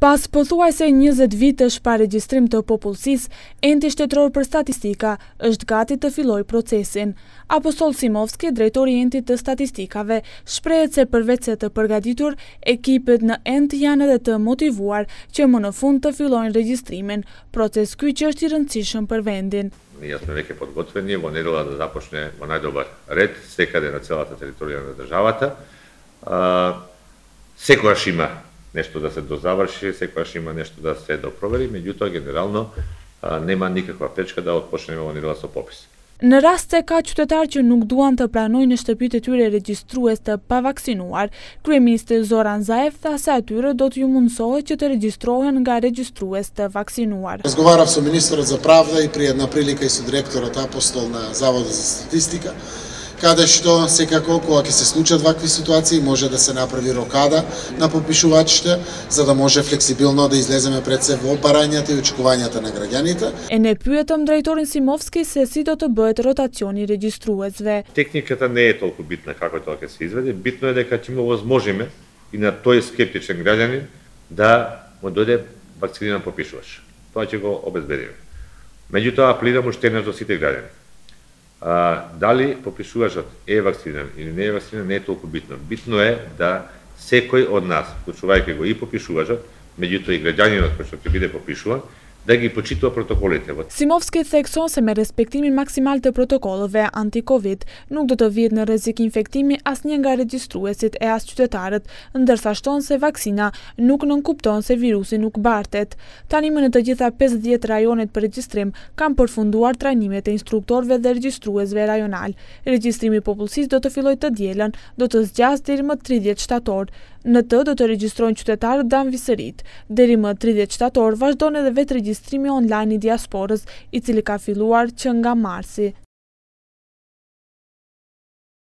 Pas pothuajse 20 vitesh pa regjistrim të popullsisë, Enti Shtetëror për Statistika është gati të fillojë procesin. Apostol Simovski, drejtori i Entit të Statistikave, shprehet se përveç se të përgatitur, ekipet në Ent janë edhe të motivuar që më në fund të fillojnë regjistrimin, proces ky që është i rëndësishëm për vendin. Ние сме веќе подготвени, во недела да започне во најдобар ред, секаде на целата територија на државата. Секогаш има нешто да се дозаврши, секогаш има нешто да се допровери, меѓутоа генерално нема никаква пречка да отпочнеме во недела со попис. Në rast se ka qytetarë që nuk duan të pranojnë në shtëpitë e tyre regjistrues të pavaksinuar, kryeministri Zoran Zaev tha se atyre do t'ju mundësohet që të regjistrohen nga regjistrues të vaksinuar. Разговарав со министерот за правда и при една прилика и со директорот Апостол на Заводот за статистика, каде што секако кога ќе се случат вакви ситуации може да се направи рокада на попишувачите, за да може флексибилно да излеземе пред се во барањата и очекувањата на граѓаните. E ne pyetëm drejtorin Simovski se si do të bëhet rotacioni i regjistruesve. Техниката не е толку битна како тоа ќе се изведе, битно е дека ќе му возможиме и на тој скептичен граѓанин да му дојде вакциниран попишувач. Тоа ќе го обезбедиме. Меѓутоа апелирам уште еднаш до сите граѓани. Дали попишувачот е вакциниран или не е вакциниран не е толку битно. Битно е да секој од нас, вклучувајќи го и попишувачот, меѓутоа и граѓанинот кој што ќе биде попишуван, да ги почитува протоколите. Simovski thekson se me respektimin maksimal të protokolleve anti-Covid nuk do të vihet në rrezik infektimi asnjë nga regjistruesit e as qytetarët, ndërsa shton se vaksina nuk nënkupton se virusi nuk bartet. Tani më në të gjitha 50 rajonet për regjistrim kanë përfunduar trajnimet e instruktorëve dhe regjistruesve rajonal. Regjistrimi i popullsisë do të fillojë të dielën, do të zgjasë deri më 30 shtator. Në të do të regjistrojnë qytetarët danvisërit. Deri më 30 shtator vazhdon edhe vetë regjistrimi online i diasporës, i cili ka filluar që nga marsi.